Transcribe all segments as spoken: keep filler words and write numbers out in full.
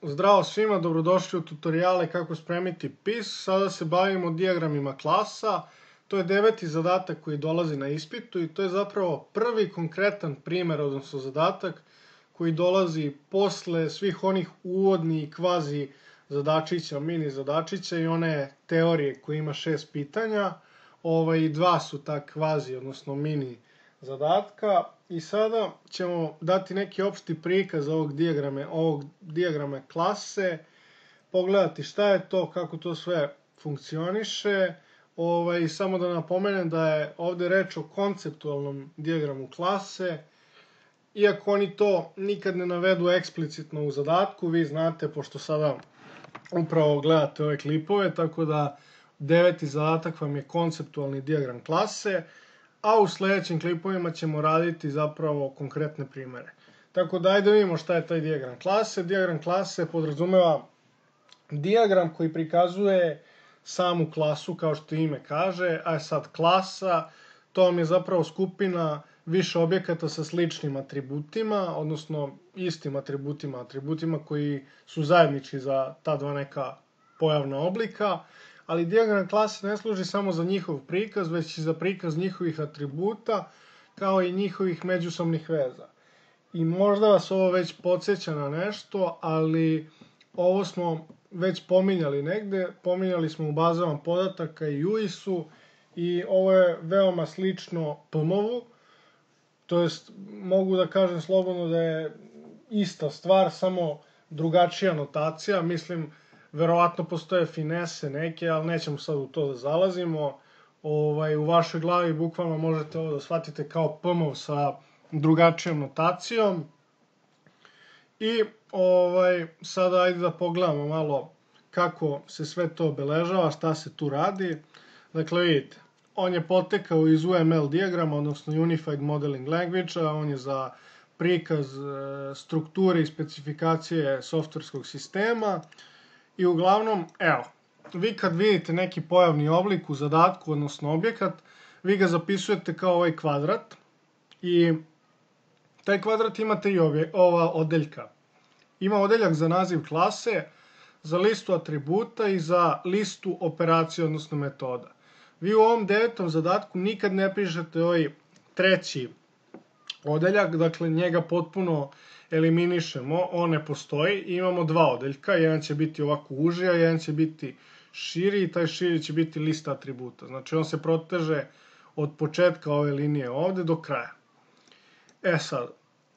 Zdravo svima, dobrodošli u tutoriale kako spremiti P I S. Sada se bavimo dijagramima klasa. To je deveti zadatak koji dolazi na ispitu i to je zapravo prvi konkretan primjer, odnosno zadatak koji dolazi posle svih onih uvodnih kvazi zadačića, mini zadačića i one teorije koja ima šest pitanja. Ovaj, dva su ta kvazi, odnosno mini zadatka. I sada ćemo dati neki opšti prikaz ovog dijagrame, ovog dijagrama klase, pogledati šta je to, kako to sve funkcioniše. Ovaj, samo da napomenem da je ovde reč o konceptualnom dijagramu klase, iako oni to nikad ne navedu eksplicitno u zadatku, vi znate, pošto sada upravo gledate ove klipove, tako da deveti zadatak vam je konceptualni dijagram klase, a u sledećim klipovima ćemo raditi zapravo konkretne primere. Tako da ajde vidimo šta je taj dijagram klase. Dijagram klase podrazumeva dijagram koji prikazuje samu klasu, kao što ime kaže, a sad klasa, to vam je zapravo skupina više objekata sa sličnim atributima, odnosno istim atributima, atributima koji su zajednički za ta dva neka pojavna oblika, ali dijagram klase ne služi samo za njihov prikaz, već i za prikaz njihovih atributa, kao i njihovih međusobnih veza. I možda vas ovo već podsjeća na nešto, ali ovo smo već pominjali negde, pominjali smo u bazama podataka i U I S-u i ovo je veoma slično P M O-vu, to jest mogu da kažem slobodno da je ista stvar, samo drugačija notacija, mislim, verovatno postoje finese neke, ali nećemo sad u to da zalazimo. Ovaj, u vašoj glavi bukvalno možete ovo da shvatite kao P M O V sa drugačijom notacijom. I ovaj, sada ajde da pogledamo malo kako se sve to obeležava, šta se tu radi. Dakle, vidite, on je potekao iz U M L dijagrama, odnosno Unified Modeling Language-a, on je za prikaz strukture i specifikacije softverskog sistema. I uglavnom, evo, vi kad vidite neki pojavni oblik u zadatku, odnosno objekat, vi ga zapisujete kao ovaj kvadrat i taj kvadrat ima tri ova odeljka. Ima odeljak za naziv klase, za listu atributa i za listu operacije, odnosno metoda. Vi u ovom devetom zadatku nikad ne pišete ovaj treći odeljak, dakle njega potpuno eliminišemo, on ne postoji, imamo dva odeljka, jedan će biti ovako uži, a jedan će biti širi i taj širi će biti lista atributa. Znači on se proteže od početka ove linije ovde do kraja. E sad,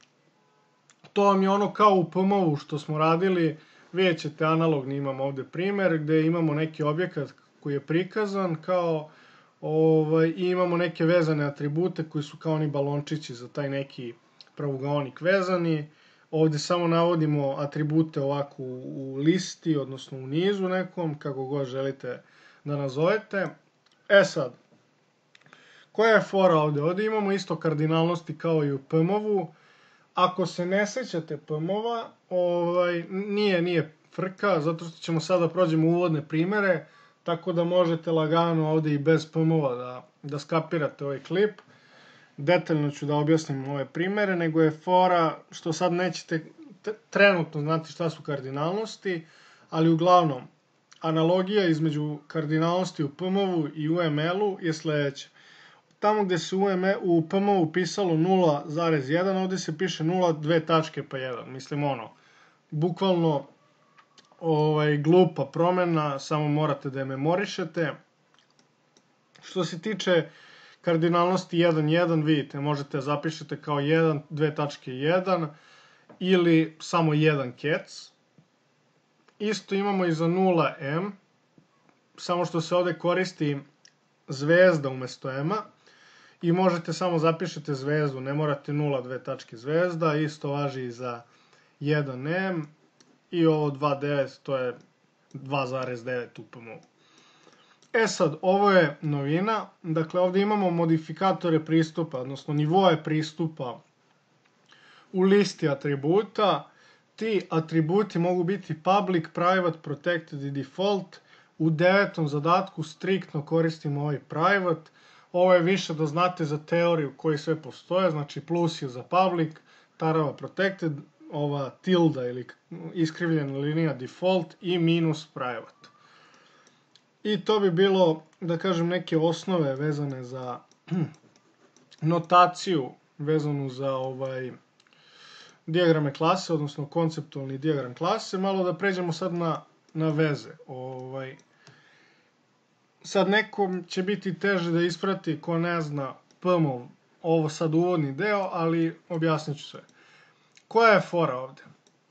to vam je ono kao u P M O V-u što smo radili, vidjet ćete analogni, imamo ovde primer gde imamo neki objekat koji je prikazan kao ovaj, i imamo neke vezane atribute koji su kao oni balončići za taj neki pravogaonik vezani. Ovde samo navodimo atribute ovako u, u listi, odnosno u nizu nekom, kako god želite da nazovete. E sad, koja je fora ovde? Ovde imamo isto kardinalnosti kao i u P M O V-u. Ako se ne sećate P M O V-a, ovaj, nije, nije frka, zato što ćemo sada prođemo uvodne primere, tako da možete lagano ovde i bez P M O V-a da, da skapirate ovaj klip. Detaljno ću da objasnim ove primere, nego je fora što sad nećete trenutno znati šta su kardinalnosti, ali uglavnom, analogija između kardinalnosti u P M O V-u i U M L-u je sledeća. Tamo gde se u P M O V-u pisalo nula zarez jedan, ovde se piše nula, dve tačke pa jedan. Mislim ono, bukvalno ovaj, glupa promena, samo morate da je memorišete. Što se tiče kardinalnosti jedan jedan, vidite, možete zapišete kao jedan, dve tačke jedan ili samo jedan kec. Isto imamo i za nula M, samo što se ovde koristi zvezda umesto M-a i možete samo zapišete zvezdu, ne morate nula, dve tačke zvezda, isto važi i za jedan M i ovo dva devet, to je dva zarez devet u P M O V-u. E sad, ovo je novina, dakle ovde imamo modifikatore pristupa, odnosno nivoe pristupa u listi atributa. Ti atributi mogu biti public, private, protected i default. U devetom zadatku striktno koristimo ovaj private. Ovo je više da znate za teoriju koji sve postoje, znači plus je za public, tarava protected, ova tilda ili iskrivljena linija default i minus private. I to bi bilo, da kažem, neke osnove vezane za notaciju vezanu za ovaj dijagrame klase, odnosno konceptualni dijagram klase. Malo da pređemo sad na, na veze. Ovaj, sad nekom će biti teže da isprati ko ne zna P M O V, ovo sad uvodni deo, ali objasnit ću sve. Koja je fora ovde?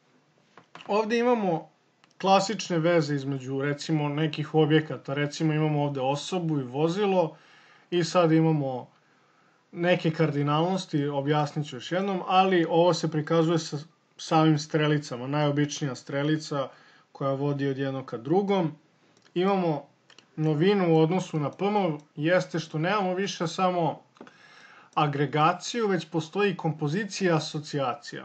Ovde imamo klasične veze između, recimo, nekih objekata. Recimo imamo ovde osobu i vozilo i sad imamo neke kardinalnosti, objasnit ću još jednom, ali ovo se prikazuje sa samim strelicama. Najobičnija strelica koja vodi od jednog ka drugom. Imamo novinu u odnosu na P M O V, jeste što nemamo više samo agregaciju, već postoji kompozicija i asocijacija.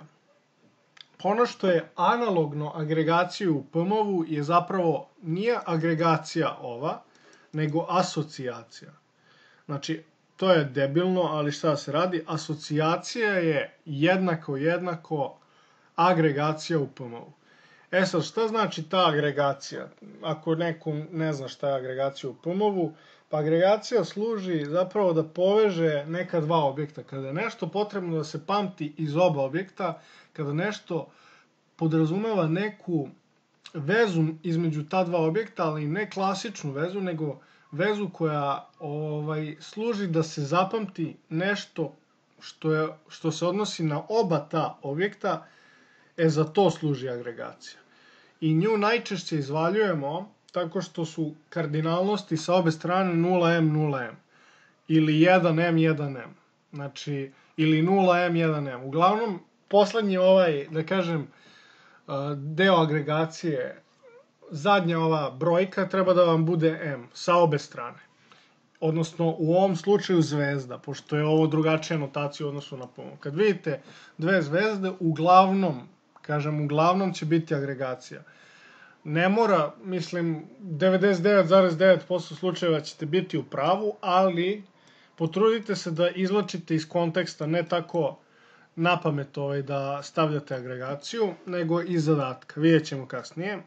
Ono što je analogno agregaciju u P M O V-u je zapravo nije agregacija ova, nego asocijacija. Znači, to je debilno, ali šta se radi? Asocijacija je jednako jednako agregacija u P M O V-u. E sad, šta znači ta agregacija? Ako neko ne zna šta je agregacija u P M O V-u, pa agregacija služi zapravo da poveže neka dva objekta. Kada je nešto potrebno da se pamti iz oba objekta, kada nešto podrazumeva neku vezu između ta dva objekta, ali ne klasičnu vezu, nego vezu koja ovaj, služi da se zapamti nešto što, je, što se odnosi na oba ta objekta, e za to služi agregacija. I nju najčešće izvaljujemo tako što su kardinalnosti sa obe strane nula em nula em ili jedan em jedan em, znači, ili nula em jedan em. Uglavnom, poslednji ovaj, da kažem, deo agregacije, zadnja ova brojka treba da vam bude m sa obe strane. Odnosno, u ovom slučaju zvezda, pošto je ovo drugačija notacija u odnosu na P M O V. Kad vidite dve zvezde, uglavnom, kažem, uglavnom će biti agregacija. Ne mora, mislim, devedeset devet zarez devet posto slučajeva ćete biti u pravu, ali potrudite se da izvlačite iz konteksta, ne tako napamet ovaj, da stavljate agregaciju, nego iz zadatka. Vidjet ćemo kasnije.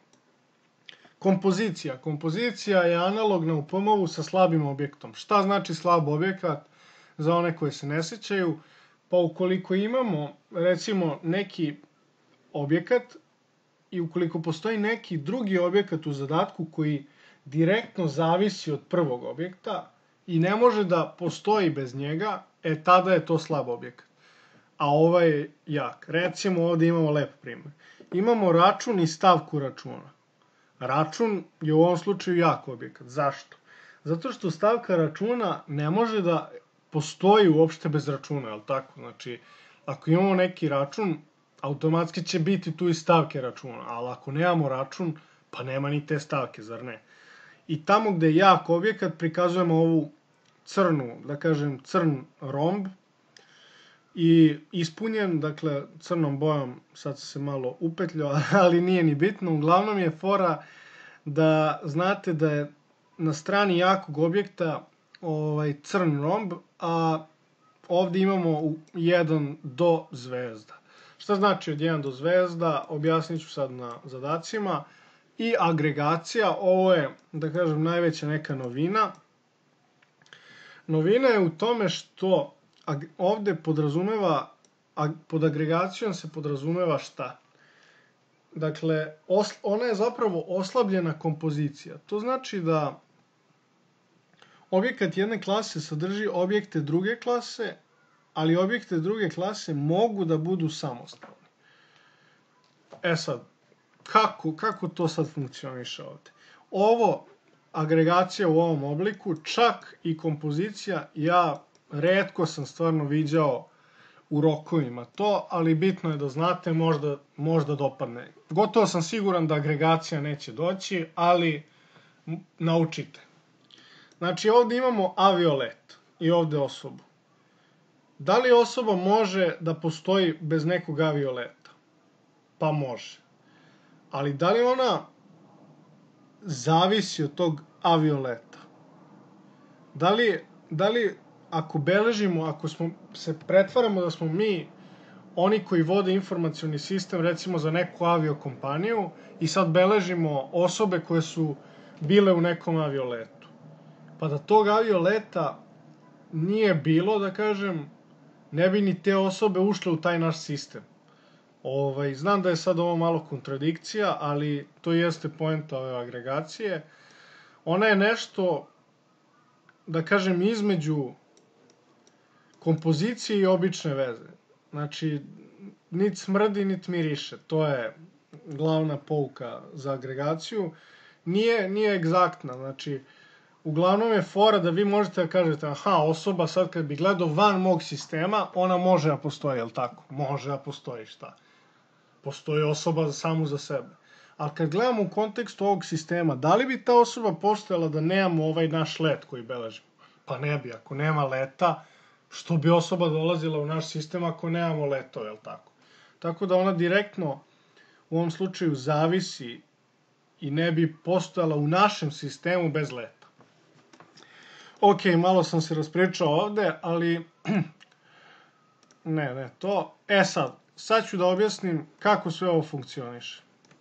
Kompozicija. Kompozicija je analogna u P M O V-u sa slabim objektom. Šta znači slab objekat za one koje se ne sećaju? Pa ukoliko imamo, recimo, neki objekat i ukoliko postoji neki drugi objekat u zadatku koji direktno zavisi od prvog objekta i ne može da postoji bez njega, e tada je to slab objekat. A ovaj je jak. Recimo ovdje imamo lep primjer. Imamo račun i stavku računa. Račun je u ovom slučaju jak objekat. Zašto? Zato što stavka računa ne može da postoji uopšte bez računa, je li tako? Znači, ako imamo neki račun, automatski će biti tu i stavke računa, ali ako nemamo račun, pa nema ni te stavke, zar ne? I tamo gde je jak objekat prikazujemo ovu crnu, da kažem, crn romb, i ispunjen, dakle, crnom bojom, sad se malo upetljao, ali nije ni bitno. Uglavnom je fora da znate da je na strani jakog objekta ovaj, crn romb, a ovdje imamo jedan do zvezda. Šta znači od jedan do zvezda? Objasnit ću sad na zadacima. I agregacija, ovo je, da kažem, najveća neka novina. Novina je u tome što ovde podrazumeva, pod agregacijom se podrazumeva šta? Dakle, ona je zapravo oslabljena kompozicija. To znači da objekat jedne klase sadrži objekte druge klase, ali objekte druge klase mogu da budu samostalni. E sad, kako, kako to sad funkcioniše ovde? Ovo, agregacija u ovom obliku, čak i kompozicija, ja retko sam stvarno viđao u rokovima to, ali bitno je da znate, možda, možda dopadne. Gotovo sam siguran da agregacija neće doći, ali naučite. Znači, ovdje imamo aviolet i ovdje osobu. Da li osoba može da postoji bez nekog avioleta? Pa može. Ali da li ona zavisi od tog avioleta? Da li, da li ako beležimo, ako smo, se pretvaramo da smo mi oni koji vode informacioni sistem, recimo za neku aviokompaniju, i sad beležimo osobe koje su bile u nekom avioletu. Pa da tog avioleta nije bilo, da kažem, ne bi ni te osobe ušle u taj naš sistem. Ovaj, znam da je sad ovo malo kontradikcija, ali to jeste poenta ove agregacije. Ona je nešto, da kažem, između kompozicije i obične veze. Znači, nit smrdi, nit miriše. To je glavna pouka za agregaciju. Nije, nije egzaktna. Znači, uglavnom je fora da vi možete da kažete, aha, osoba sad kad bi gledao van mog sistema, ona može da postoji, jel tako? Može da postoji, šta? Postoji osoba samu za sebe. Ali kad gledamo u kontekstu ovog sistema, da li bi ta osoba postojala da nemamo ovaj naš let koji beležimo? Pa ne bi, ako nema leta, što bi osoba dolazila u naš sistem ako nemamo letove, jel tako? Tako da ona direktno u ovom slučaju zavisi i ne bi postojala u našem sistemu bez leta. Ok, malo sam se raspričao ovde, ali ne, ne, to. E sad, sad ću da objasnim kako sve ovo funkcioniše.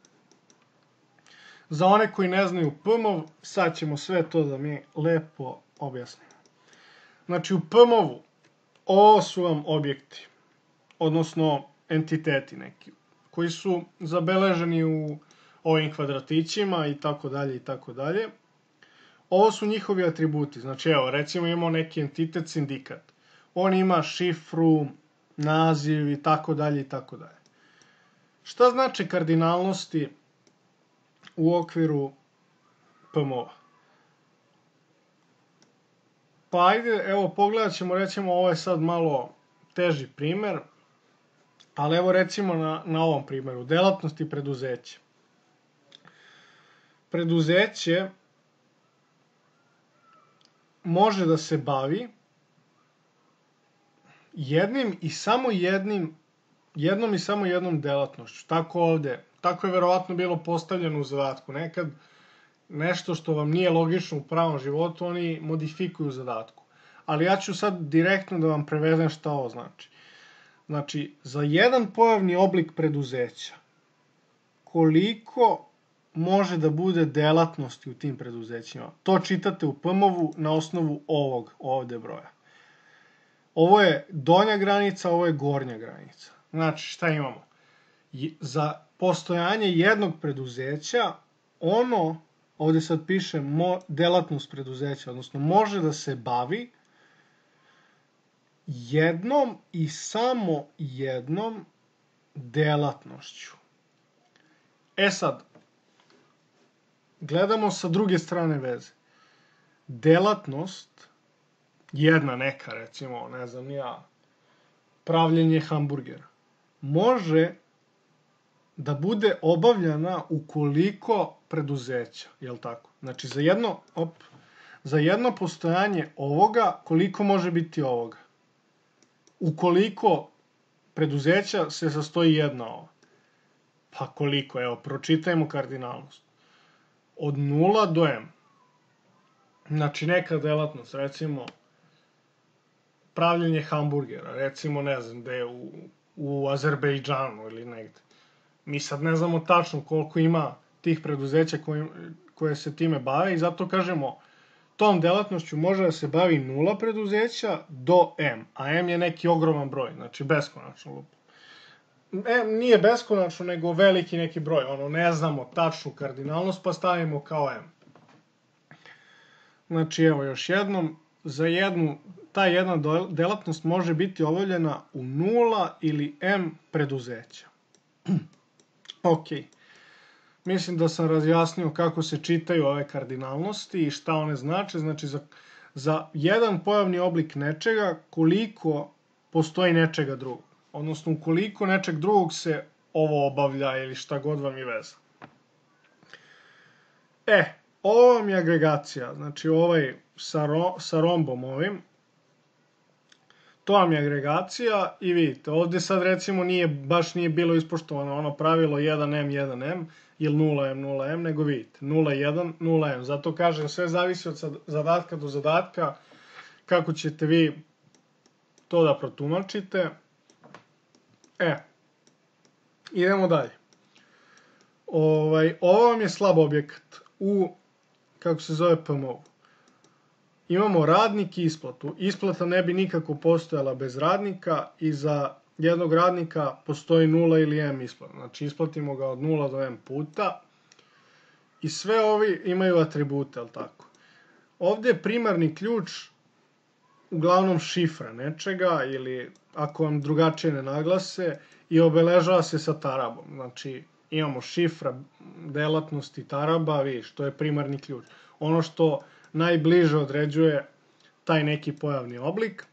Za one koji ne znaju P M O V, sad ćemo sve to da mi lepo objasnimo. Znači, u P M O V-u ovo su vam objekti, odnosno entiteti neki, koji su zabeleženi u ovim kvadratićima i tako dalje i tako dalje. Ovo su njihovi atributi. Znači, evo, recimo imamo neki entitet sindikat. On ima šifru, naziv i tako dalje i tako dalje. Šta znači kardinalnosti u okviru P M O V-a? Pa ajde, evo, pogledat ćemo, recimo, ovo je sad malo teži primer, ali evo recimo na, na ovom primeru, delatnosti preduzeća. Preduzeće može da se bavi jednim i samo jednim, jednom i samo jednom delatnošću. Tako ovde, tako je verovatno bilo postavljeno u zadatku. Nekad nešto što vam nije logično u pravom životu, oni modifikuju u zadatku. Ali ja ću sad direktno da vam prevedem šta ovo znači. Znači, za jedan pojavni oblik preduzeća, koliko može da bude delatnosti u tim preduzećima? To čitate u P M O V-u na osnovu ovog ovde broja. Ovo je donja granica, ovo je gornja granica. Znači, šta imamo? Za postojanje jednog preduzeća, ono, ovde sad piše delatnost preduzeća, odnosno može da se bavi jednom i samo jednom delatnošću. E sad, gledamo sa druge strane veze. Delatnost, jedna neka, recimo, ne znam ja, pravljenje hamburgera, može da bude obavljena u koliko preduzeća, jel tako? Znači, za jedno, op, za jedno postojanje ovoga, koliko može biti ovoga? Ukoliko preduzeća se sastoji jedna ova. Pa koliko? Evo, pročitajmo kardinalnost. Od nula do M. Znači, neka delatnost, recimo, pravljenje hamburgera, recimo, ne znam, gde je u, u Azerbejdžanu ili negde. Mi sad ne znamo tačno koliko ima tih preduzeća koje, koje se time bave i zato kažemo, tom delatnošću može da se bavi nula preduzeća do M, a M je neki ogroman broj, znači beskonačno lupo. M nije beskonačno, nego veliki neki broj, ono, ne znamo tačnu kardinalnost, pa stavimo kao M. Znači, evo još jednom, za jednu, ta jedna delatnost može biti obavljena u nula ili M preduzeća. Ok. Mislim da sam razjasnio kako se čitaju ove kardinalnosti i šta one znače. Znači, za, za jedan pojavni oblik nečega, koliko postoji nečega drugog. Odnosno, ukoliko nečeg drugog se ovo obavlja ili šta god vam je veza. E, ovo vam je agregacija. Znači, ovaj sa, ro, sa rombom ovim. To vam je agregacija i vidite, ovde sad recimo nije, baš nije bilo ispoštovano ono pravilo jedan M, jedan M, ili nula M, nula M, nego vidite, nula jedan, nula M. Zato kažem, sve zavisi od zadatka do zadatka, kako ćete vi to da protumačite. E, idemo dalje. Ovaj, ovo vam je slab objekat u, kako se zove, P M O-u. Imamo radnik i isplatu. Isplata ne bi nikako postojala bez radnika i za jednog radnika postoji nula ili M isplata. Znači isplatimo ga od nula do M puta i sve ovi imaju atribute, ali tako. Ovdje je primarni ključ uglavnom šifra nečega ili ako vam drugačije ne naglase i obeležava se sa tarabom. Znači imamo šifra delatnosti taraba, vidiš, to je primarni ključ. Ono što najbliže određuje taj neki pojavni oblik.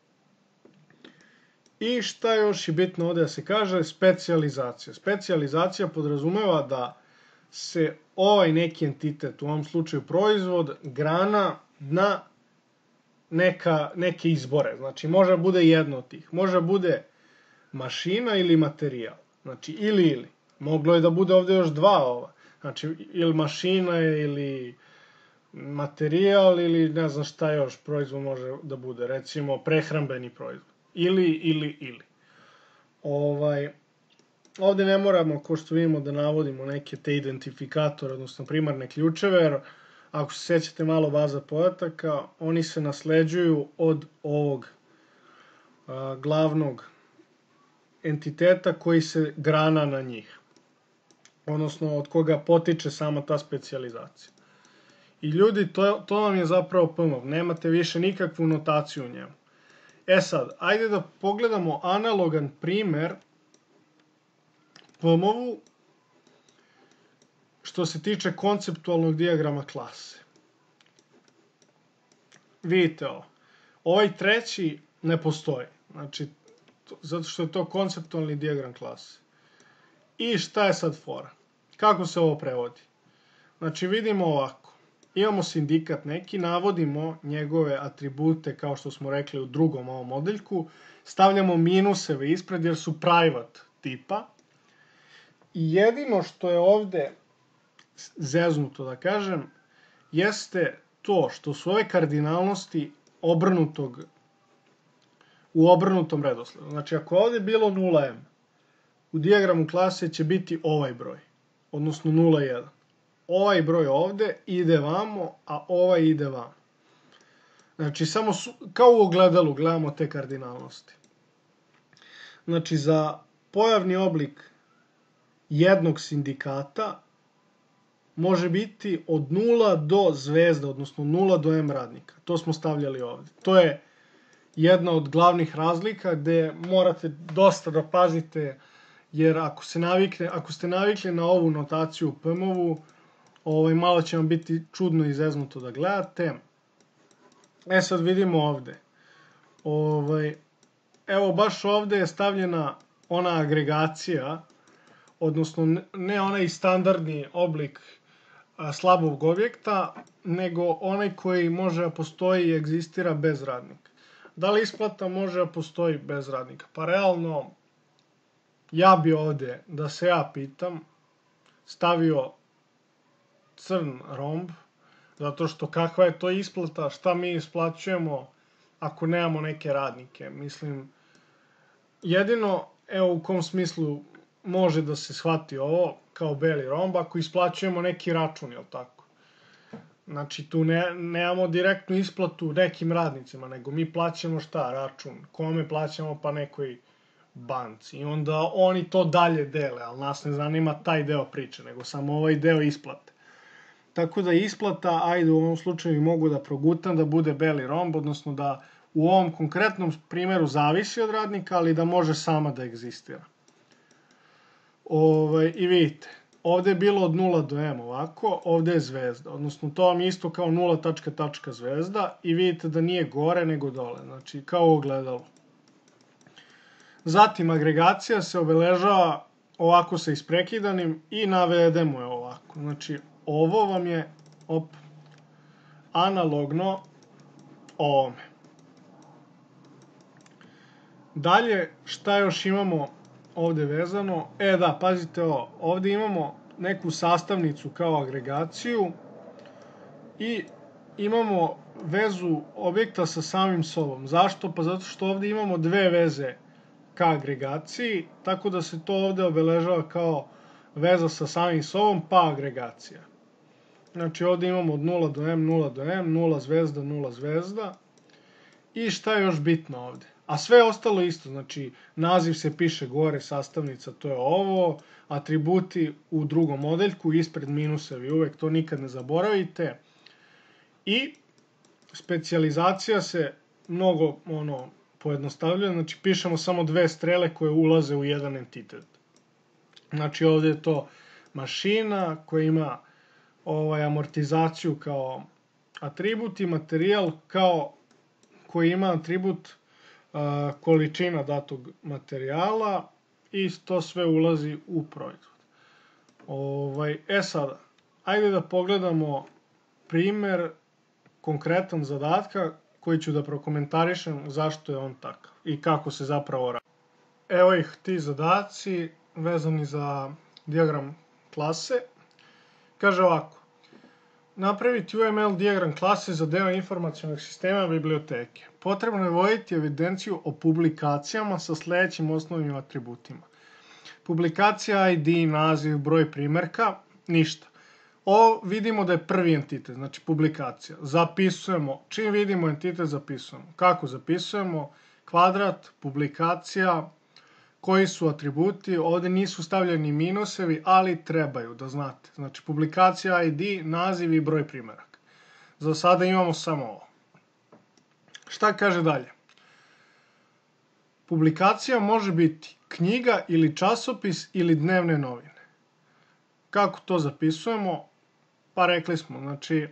I šta još je bitno ovdje da se kaže? Specijalizacija. Specijalizacija podrazumeva da se ovaj neki entitet, u ovom slučaju proizvod, grana na neka, neke izbore. Znači može da bude jedno od tih. Može da bude mašina ili materijal. Znači ili ili. Moglo je da bude ovdje još dva ova. Znači ili mašina ili materijal ili ne znam šta još proizvod može da bude. Recimo prehrambeni proizvod. Ili, ili, ili. Ovaj, ovdje ne moramo, ko što vidimo, da navodimo neke te identifikatore, odnosno primarne ključeve, jer ako se sjećate malo baza podataka, oni se nasleđuju od ovog a, glavnog entiteta koji se grana na njih. Odnosno od koga potiče sama ta specijalizacija. I ljudi, to, to vam je zapravo P M O. Nemate više nikakvu notaciju u njemu. E sad, ajde da pogledamo analogan primer P M O-u što se tiče konceptualnog dijagrama klase. Vidite ovo. Ovaj treći ne postoji. Znači, to, zato što je to konceptualni dijagram klase. I šta je sad fora? Kako se ovo prevodi? Znači, vidimo ovako. Imamo sindikat neki, navodimo njegove atribute, kao što smo rekli u drugom ovom modeljku, stavljamo minuseve ispred jer su private tipa. I jedino što je ovdje zeznuto, da kažem, jeste to što su ove kardinalnosti obrnutog, u obrnutom redosledu. Znači, ako je ovdje bilo nula M, u dijagramu klase će biti ovaj broj, odnosno nula jedan. Ovaj broj ovdje ide vamo, a ovaj ide vamo. Znači, samo su, kao u ogledalu gledamo te kardinalnosti. Znači, za pojavni oblik jednog sindikata može biti od nula do zvezda, odnosno nula do M radnika. To smo stavljali ovdje. To je jedna od glavnih razlika gdje morate dosta da pazite, jer ako, se navikne, ako ste navikli na ovu notaciju u P M O-u, ovaj, malo će vam biti čudno i zeznuto da gledate. E sad vidimo ovdje. Ovaj, evo baš ovdje je stavljena ona agregacija, odnosno ne onaj standardni oblik a, slabog objekta, nego onaj koji može da postoji i egzistira bez radnika. Da li isplata može da postoji bez radnika? Pa realno, ja bi ovdje, da se ja pitam, stavio crn romb, zato što kakva je to isplata, šta mi isplaćujemo ako nemamo neke radnike. Mislim, jedino, evo u kom smislu može da se shvati ovo kao beli romb, ako isplaćujemo neki račun, jel tako? Znači, tu ne, nemamo direktnu isplatu nekim radnicima, nego mi plaćamo šta? Račun. Kome plaćamo? Pa nekoj banci. I onda oni to dalje dele, ali nas ne zanima taj deo priče, nego samo ovaj deo isplate. Tako da isplata, ajde u ovom slučaju mogu da progutam da bude beli romb, odnosno da u ovom konkretnom primjeru zavisi od radnika, ali da može sama da egzistira. Ovaj, I vidite, ovdje je bilo od nula do M ovako, ovdje je zvezda, odnosno to vam je isto kao nula tačka tačka zvezda i vidite da nije gore nego dole, znači kao ogledalo. Zatim agregacija se obeležava ovako sa isprekidanim i navedemo je ovako, znači ovo vam je op, analogno ovome. Dalje, šta još imamo ovdje vezano? E da, pazite ovo, ovdje imamo neku sastavnicu kao agregaciju i imamo vezu objekta sa samim sobom. Zašto? Pa zato što ovdje imamo dve veze ka agregaciji, tako da se to ovde obeležava kao veza sa samim sobom, pa agregacija. Znači ovde imamo od nula do m, nula do m, nula zvezda, nula zvezda. I šta je još bitno ovde? A sve ostalo isto, znači naziv se piše gore, sastavnica, to je ovo, atributi u drugom odeljku, ispred minusevi, uvek to nikad ne zaboravite. I specijalizacija se mnogo ono, pojednostavljuje, znači pišemo samo dve strele koje ulaze u jedan entitet. Znači ovde je to mašina koja ima ovaj, amortizaciju kao atribut i materijal kao koji ima atribut uh, količina datog materijala i to sve ulazi u proizvod. Ovaj, e sada, ajde da pogledamo primer konkretan zadatka koji ću da prokomentarišem zašto je on takav i kako se zapravo radi. Evo ih ti zadaci vezani za dijagram klase. Kaže ovako. Napraviti U M L dijagram klase za deo informacionog sistema biblioteke. Potrebno je voditi evidenciju o publikacijama sa sledećim osnovnim atributima. Publikacija I D, naziv, broj primerka, ništa. Ovo vidimo da je prvi entitet, znači publikacija. Zapisujemo, čim vidimo entitet zapisujemo. Kako zapisujemo? Kvadrat, publikacija, koji su atributi, ovde nisu stavljeni minusevi, ali trebaju da znate. Znači publikacija I D, naziv i broj primeraka. Za sada imamo samo ovo. Šta kaže dalje? Publikacija može biti knjiga ili časopis ili dnevne novine. Kako to zapisujemo? Pa rekli smo, znači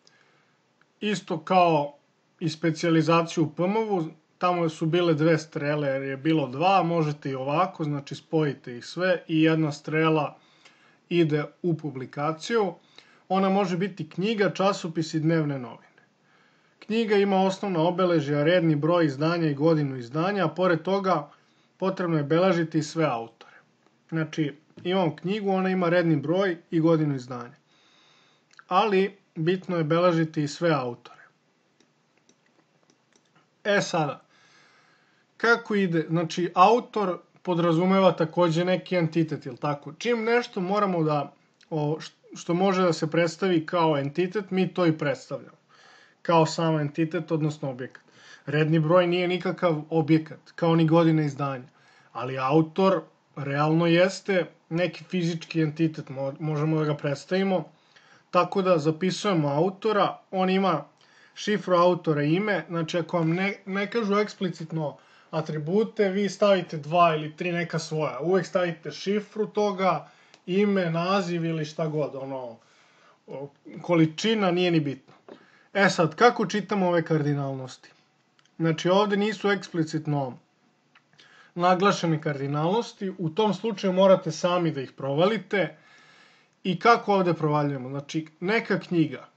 isto kao i specijalizaciju u P M V-u, tamo su bile dve strele jer je bilo dva, možete i ovako, znači spojite ih sve i jedna strela ide u publikaciju. Ona može biti knjiga, časopis i dnevne novine. Knjiga ima osnovna obeležja, redni broj izdanja i godinu izdanja, a pored toga potrebno je beležiti sve autore. Znači imamo knjigu, ona ima redni broj i godinu izdanja. Ali bitno je beležiti i sve autore. E sada, kako ide? Znači, autor podrazumeva takođe neki entitet, jel tako? Čim nešto moramo da, o, što može da se predstavi kao entitet, mi to i predstavljamo. Kao sam entitet, odnosno objekat. Redni broj nije nikakav objekat, kao ni godina izdanja. Ali autor realno jeste neki fizički entitet, možemo da ga predstavimo. Tako da zapisujemo autora, on ima šifru autora i ime, znači ako vam ne, ne kažu eksplicitno atribute, vi stavite dva ili tri neka svoja. Uvek stavite šifru toga, ime, naziv ili šta god, ono, količina, nije ni bitno. E sad, kako čitamo ove kardinalnosti? Znači ovde nisu eksplicitno naglašene kardinalnosti, u tom slučaju morate sami da ih provalite. I kako ovde provaljujemo? Znači, neka knjiga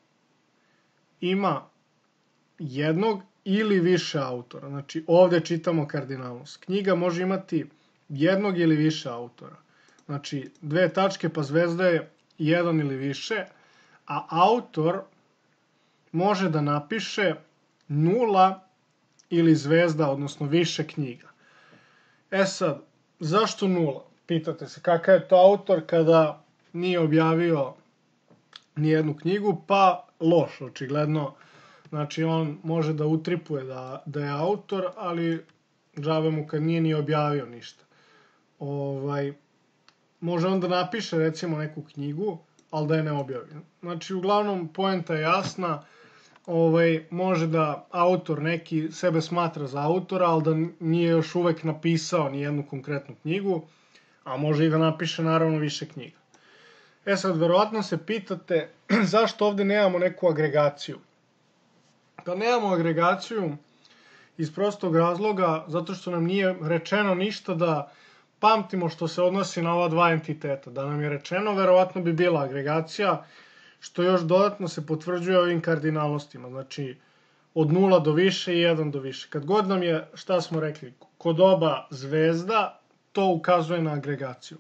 ima jednog ili više autora. Znači, ovde čitamo kardinalnost. Knjiga može imati jednog ili više autora. Znači, dve tačke pa zvezda je jedan ili više, a autor može da napiše nula ili zvezda, odnosno više knjiga. E sad, zašto nula? Pitate se, kakav je to autor kada nije objavio nijednu knjigu, pa loš, očigledno. Znači, on može da utripuje da, da je autor, ali džabe mu kad nije ni objavio ništa. Ovaj, može on da napiše, recimo, neku knjigu, ali da je ne objavi. Znači, uglavnom, poenta je jasna. Ovaj, može da autor neki sebe smatra za autora, ali da nije još uvek napisao nijednu konkretnu knjigu, a može i da napiše, naravno, više knjiga. E sad, verovatno se pitate zašto ovde nemamo neku agregaciju. Pa nemamo agregaciju iz prostog razloga zato što nam nije rečeno ništa da pamtimo što se odnosi na ova dva entiteta. Da nam je rečeno, verovatno bi bila agregacija, što još dodatno se potvrđuje ovim kardinalnostima. Znači, od nula do više i jedan do više. Kad god nam je, šta smo rekli, kod oba zvezda, to ukazuje na agregaciju.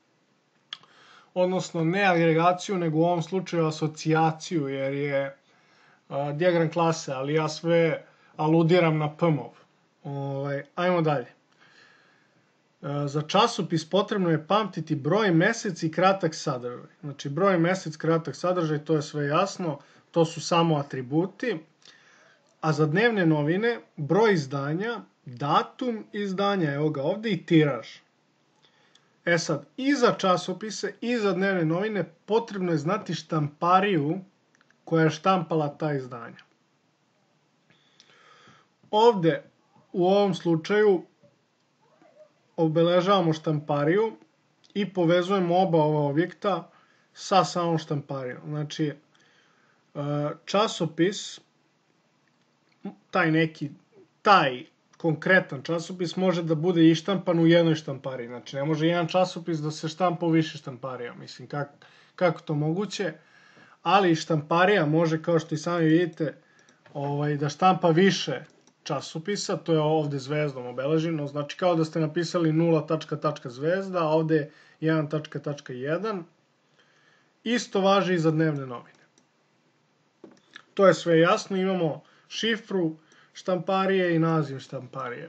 Odnosno, ne agregaciju, nego u ovom slučaju asocijaciju, jer je a, dijagram klase, ali ja sve aludiram na P M O V. Ovaj, ajmo dalje. Za časopis potrebno je pamtiti broj, mesec i kratak sadržaj. Znači, broj, mesec, kratak sadržaj, to je sve jasno, to su samo atributi. A za dnevne novine, broj izdanja, datum izdanja, evo ga ovde, i tiraž. E sad, i za časopise i za dnevne novine potrebno je znati štampariju koja je štampala ta izdanja. Ovde, u ovom slučaju, obeležavamo štampariju i povezujemo oba ova objekta sa samom štamparijom. Znači, časopis, taj neki, taj konkretan časopis može da bude i štampan u jednoj štampariji. Znači, ne može jedan časopis da se štampa u više štamparija. Mislim, kako to moguće? Ali i štamparija može, kao što i sami vidite, da štampa više časopisa, to je ovde zvezdom obeleženo, znači kao da ste napisali nula tačka tačka zvezda, a ovde jedan tačka tačka jedan. Isto važi i za dnevne novine. To je sve jasno, imamo šifru štamparije i naziv štamparije.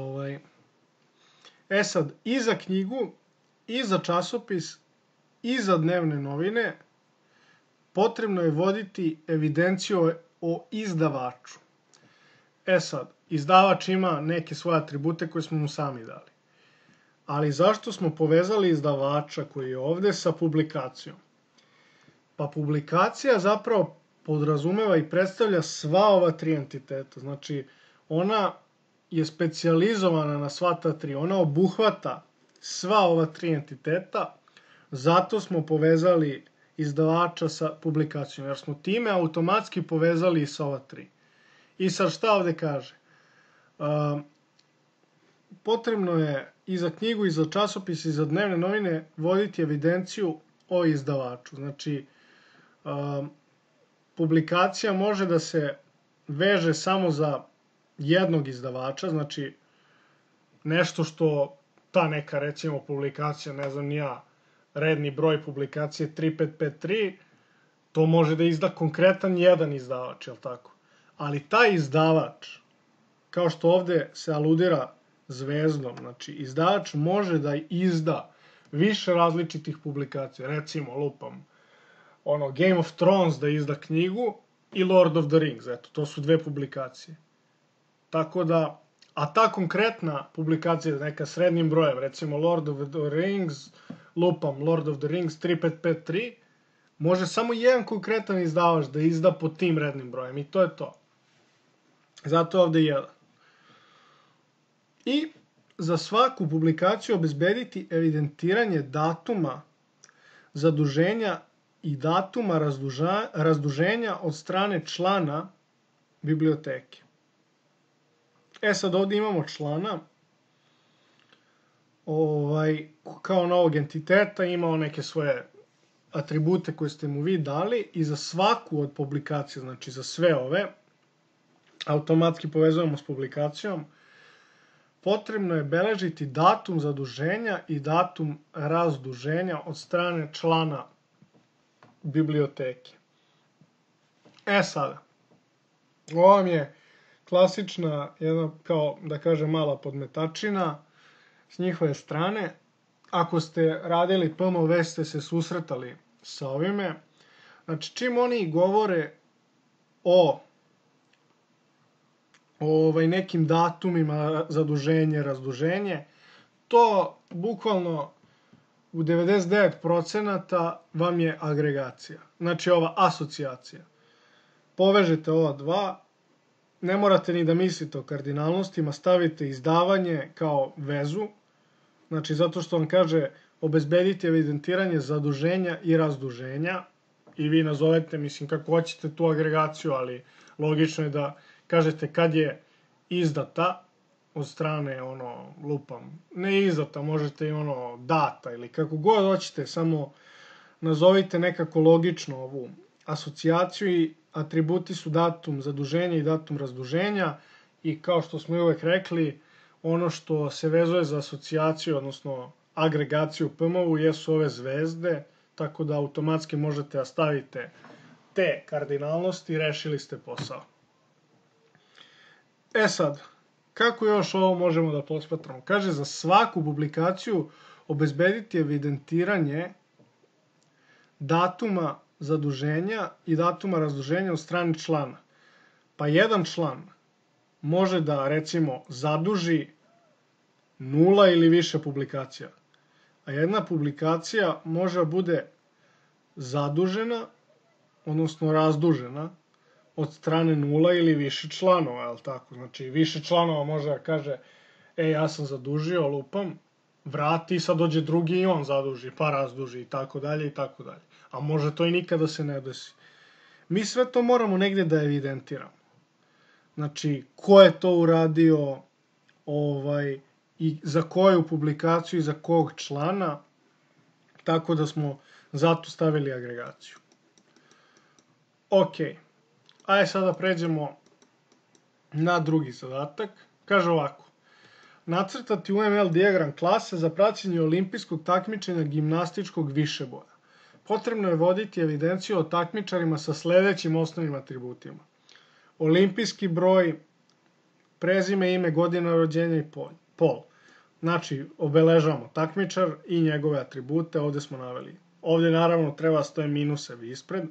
E sad, i za knjigu, i za časopis, i za dnevne novine potrebno je voditi evidenciju o izdavaču. E sad, izdavač ima neke svoje atribute koje smo mu sami dali. Ali zašto smo povezali izdavača koji je ovde sa publikacijom? Pa publikacija zapravo podrazumeva i predstavlja sva ova tri entiteta. Znači, ona je specijalizovana na sva ta tri. Ona obuhvata sva ova tri entiteta. Zato smo povezali izdavača sa publikacijom. Jer smo time automatski povezali i sa ova tri. I sad šta ovde kaže? Potrebno je i za knjigu, i za časopis, i za dnevne novine voditi evidenciju o izdavaču. Znači, publikacija može da se veže samo za jednog izdavača, znači nešto što ta neka, recimo, publikacija, ne znam ni ja, redni broj publikacije tri pet pet tri, to može da izda konkretan jedan izdavač, je li tako? Ali taj izdavač, kao što ovde se aludira zvezdom, znači izdavač može da izda više različitih publikacija. Recimo, lupam, ono, Game of Thrones da izda knjigu i Lord of the Rings, eto, to su dve publikacije. Tako da, a ta konkretna publikacija, neka srednjim brojem, recimo Lord of the Rings, lupam, Lord of the Rings tri pet pet tri, može samo jedan konkretan izdavač da izda po tim rednim brojem i to je to. Zato je ovde jedan. I za svaku publikaciju obezbediti evidentiranje datuma zaduženja i datuma razduženja od strane člana biblioteke. E sad ovde imamo člana, kao novog entiteta, imao neke svoje atribute koje ste mu vi dali i za svaku od publikacija, znači za sve ove, automatski povezujemo s publikacijom, potrebno je beležiti datum zaduženja i datum razduženja od strane člana biblioteke. E sada, ovo vam je klasična, jedna, kao da kažem, mala podmetačina s njihove strane. Ako ste radili P M V, ste se susretali sa ovime. Znači, čim oni govore o nekim datumima, zaduženje, razduženje, to bukvalno u devedeset devet procenata vam je agregacija. Znači, ova asocijacija. Povežete ova dva, ne morate ni da mislite o kardinalnostima, stavite izdavanje kao vezu, znači zato što vam kaže obezbedite evidentiranje zaduženja i razduženja i vi nazovete, mislim, kako hoćete tu agregaciju, ali logično je da kažete kad je izdata od strane, ono, lupam, ne izdata, možete i ono, data ili kako god hoćete, samo nazovite nekako logično ovu asocijaciju i atributi su datum zaduženja i datum razduženja i kao što smo i uvek rekli, ono što se vezuje za asocijaciju, odnosno agregaciju P M V-u jesu ove zvezde, tako da automatski možete da stavite te kardinalnosti i rešili ste posao. E sad, Kako još ovo možemo da posmatramo? Kaže, za svaku publikaciju obezbediti evidentiranje datuma zaduženja i datuma razduženja od strane člana. Pa jedan član može da, recimo, zaduži nula ili više publikacija. A jedna publikacija može da bude zadužena, odnosno razdužena, od strane nula ili više članova, je li tako? Znači, više članova može da kaže, e, ja sam zadužio, lupam, vrati, sad dođe drugi i on zaduži, pa razduži, i tako dalje, i tako dalje. A može to i nikada se ne desi. Mi sve to moramo negde da evidentiramo. Znači, ko je to uradio, ovaj, i za koju publikaciju i za kog člana, tako da smo zato stavili agregaciju. Ok, ajde sada pređemo na drugi zadatak. Kaže ovako, nacrtati U M L dijagram klase za praćenje olimpijskog takmičenja gimnastičkog višeboja. Potrebno je voditi evidenciju o takmičarima sa sledećim osnovnim atributima. Olimpijski broj, prezime, ime, godina rođenja i pol. Znači, obeležavamo takmičar i njegove atribute, ovde smo naveli. Ovde naravno treba stoje minusevi ispred.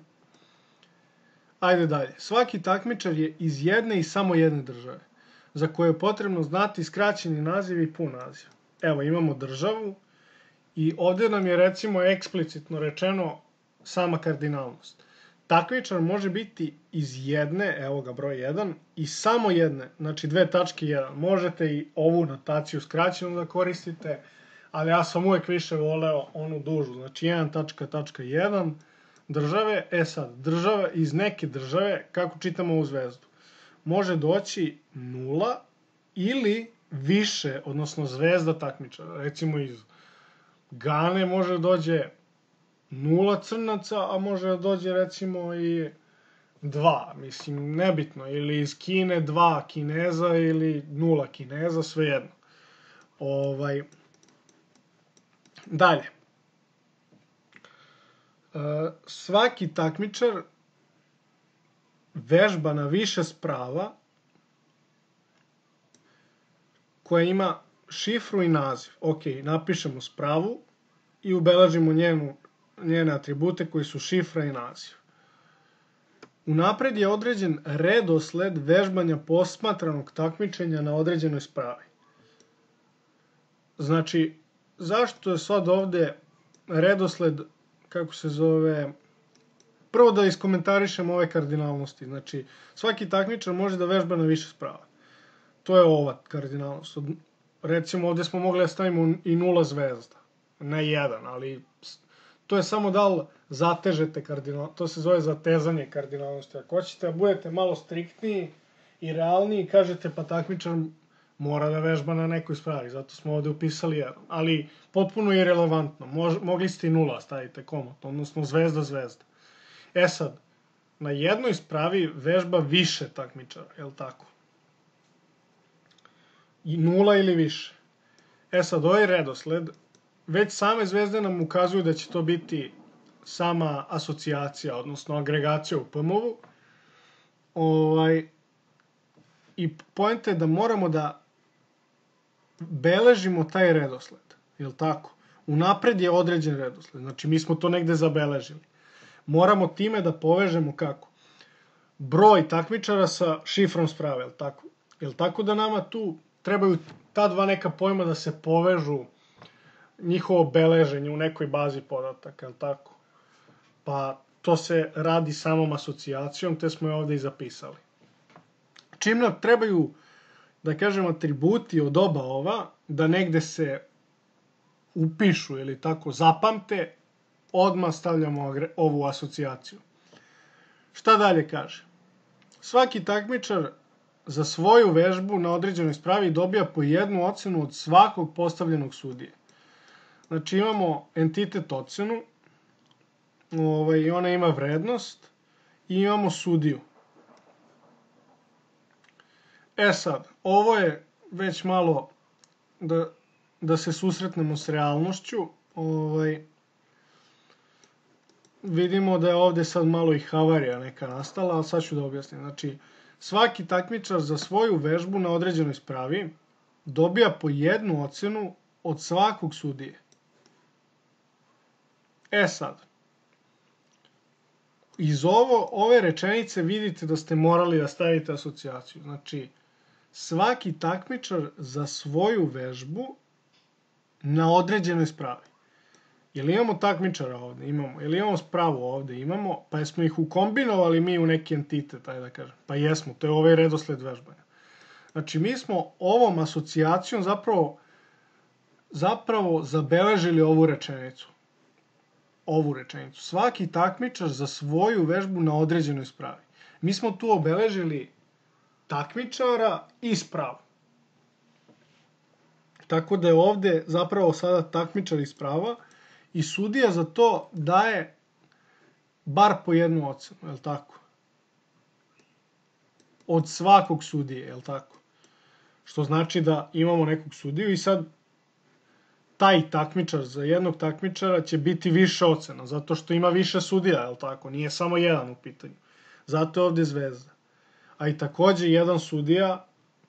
Ajde dalje. Svaki takmičar je iz jedne i samo jedne države, za koje je potrebno znati skraćeni naziv i pun naziv. Evo, imamo državu i ovde nam je recimo eksplicitno rečeno sama kardinalnost. Takmičar može biti iz jedne, evo ga broj jedan, i samo jedne, znači dve tačke jedan. Možete i ovu notaciju skraćenu da koristite, ali ja sam uvek više voleo onu dužu, znači jedan tačka tačka jedan države. E sad, država iz neke države, kako čitamo u zvezdu, može doći nula ili više, odnosno zvezda takmičara. Recimo iz Gane može dođe nula crnaca, a može da dođe recimo i dva, mislim, nebitno, ili iz Kine dva Kineza ili nula Kineza, svejedno. Ovaj, dalje. E, svaki takmičar vežba na više sprava koja ima šifru i naziv. Ok, napišemo spravu i ubeležimo njenu njene atribute koji su šifra i naziv. Unapred je određen redosled vežbanja posmatranog takmičenja na određenoj spravi. Znači, zašto je sad ovde redosled, kako se zove, prvo da iskomentarišemo ove kardinalnosti. Znači, svaki takmičar može da vežba na više sprava. To je ova kardinalnost. Recimo, ovde smo mogli da stavimo i nula zvezda, ne jedan, ali to je samo da li zatežete kardinalnost, to se zove zatezanje kardinalnosti. Ako hoćete da budete malo striktniji i realniji, kažete pa takmičar mora da vežba na nekoj spravi, zato smo ovde upisali jedan. Ali potpuno irelevantno, mogli ste i nula stavite komotno, odnosno zvezda zvezda. E sad, na jednoj spravi vežba više takmičara, je li tako? I nula ili više. E sad, ovaj redosled, već same zvezde nam ukazuju da će to biti sama asocijacija, odnosno agregacija u P M U-u. Ovaj, I poenta je da moramo da beležimo taj redosled, je li tako? Unapred je određen redosled, znači mi smo to negde zabeležili. Moramo time da povežemo kako? Broj takmičara sa šifrom sprave, je li tako? Je li tako da nama tu trebaju ta dva neka pojma da se povežu, njihovo beleženje u nekoj bazi podataka, je li tako? Pa to se radi samom asocijacijom, te smo je ovde i zapisali. Čim nam trebaju, da kažem, atributi od oba ova, da negde se upišu ili tako zapamte, odmah stavljamo ovu asocijaciju. Šta dalje kaže? Svaki takmičar za svoju vežbu na određenoj spravi dobija po jednu ocenu od svakog postavljenog sudije. Znači imamo entitet ocenu, ovaj, ona ima vrednost i imamo sudiju. E sad, ovo je već malo da, da se susretnemo s realnošću. Ovaj, vidimo da je ovde sad malo i havarija neka nastala, ali sad ću da objasnim. Znači, svaki takmičar za svoju vežbu na određenoj spravi dobija po jednu ocenu od svakog sudije. E sad, iz ovo, ove rečenice vidite da ste morali da stavite asocijaciju. Znači, svaki takmičar za svoju vežbu na određenoj spravi. Jel imamo takmičara ovde? Imamo. Jel imamo spravu ovde? Imamo. Pa jesmo ih ukombinovali mi u neki entitet, taj da kažem. Pa jesmo, to je ovaj redosled vežbanja. Znači, mi smo ovom asocijacijom zapravo, zapravo zabeležili ovu rečenicu. Ovu rečenicu. Svaki takmičar za svoju vežbu na određenoj spravi. Mi smo tu obeležili takmičara i spravu. Tako da je ovde zapravo sada takmičar i sprava i sudija za to daje bar po jednu ocenu, je li tako? Od svakog sudije, je li tako? Što znači da imamo nekog sudiju i sad taj takmičar za jednog takmičara će biti više ocena, zato što ima više sudija, je li tako? Nije samo jedan u pitanju. Zato je ovde zvezda. A i takođe jedan sudija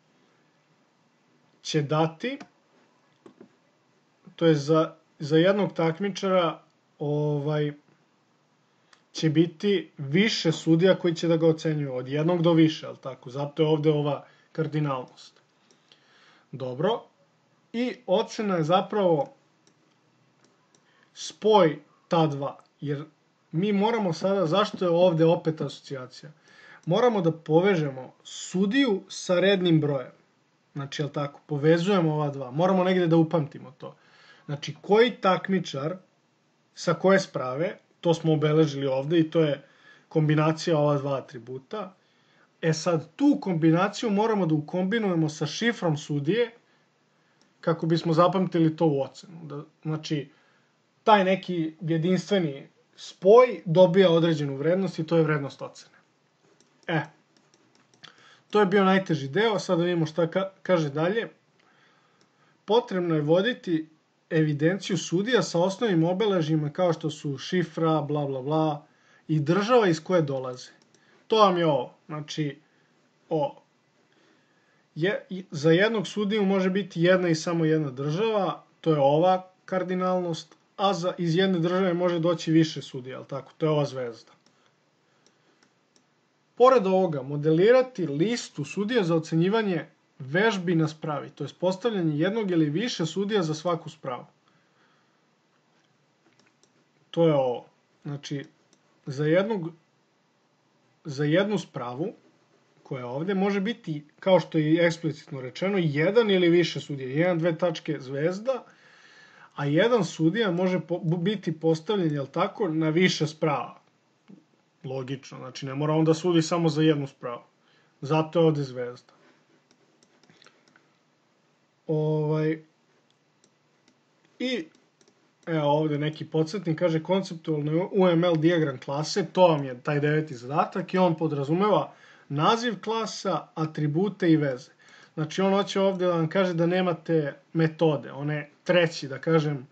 će dati, to je za, za jednog takmičara ovaj, će biti više sudija koji će da ga ocenjuju, od jednog do više, je li tako? Zato je ovde ova kardinalnost. Dobro. I ocena je zapravo spoj ta dva. Jer mi moramo sada, zašto je ovde opet asocijacija? Moramo da povežemo sudiju sa rednim brojem. Znači, je li tako? Povezujemo ova dva. Moramo negde da upamtimo to. Znači, koji takmičar sa koje sprave, to smo obeležili ovde i to je kombinacija ova dva atributa. E sad, tu kombinaciju moramo da ukombinujemo sa šifrom sudije kako bismo zapamtili to u ocenu. Da, znači, taj neki jedinstveni spoj dobija određenu vrednost i to je vrednost ocene. E, to je bio najteži deo, sad da vidimo šta ka kaže dalje. Potrebno je voditi evidenciju sudija sa osnovnim obeležjima kao što su šifra, bla bla bla i država iz koje dolaze. To vam je ovo. Znači, o, je, za jednog sudiju može biti jedna i samo jedna država, to je ova kardinalnost, a za, iz jedne države može doći više sudija, ali tako? To je ova zvezda. Pored ovoga, modelirati listu sudija za ocenjivanje vežbi na spravi, to je postavljanje jednog ili više sudija za svaku spravu. To je ovo. Znači, za, jednog, za jednu spravu, koja ovde može biti, kao što je eksplicitno rečeno, jedan ili više sudija. Jedan, dve tačke zvezda, a jedan sudija može po, biti postavljen, jel tako, na više sprava. Logično, znači ne mora on da sudi samo za jednu spravu. Zato je ovde zvezda. Ovaj, I evo ovde neki podsjetnik, kaže konceptualno U M L dijagram klase, to vam je taj deveti zadatak i on podrazumeva naziv klasa, atribute i veze. Znači on hoće ovde da vam kaže da nemate metode, one treći, da kažem,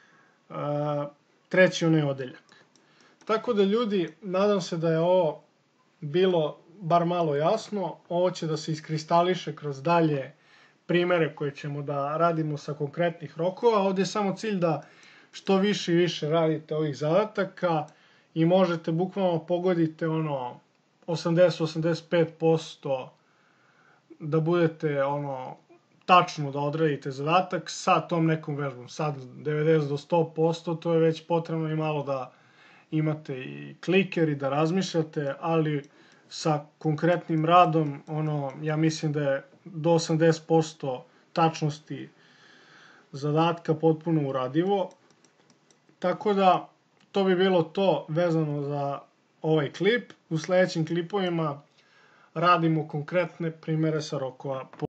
treći onaj odeljak. Tako da ljudi, nadam se da je ovo bilo bar malo jasno. Ovo će da se iskristališe kroz dalje primere koje ćemo da radimo sa konkretnih rokova. Ovde je samo cilj da što više i više radite ovih zadataka i možete bukvalno pogodite ono osamdeset do osamdeset pet posto da budete ono tačno da odradite zadatak sa tom nekom vežbom. Sad devedeset do sto posto to je već potrebno i malo da imate i kliker i da razmišljate, ali sa konkretnim radom, ono, ja mislim da je do osamdeset posto tačnosti zadatka potpuno uradivo. Tako da, to bi bilo to vezano za ovaj klip. U sledećim klipovima radimo konkretne primere sa rokova.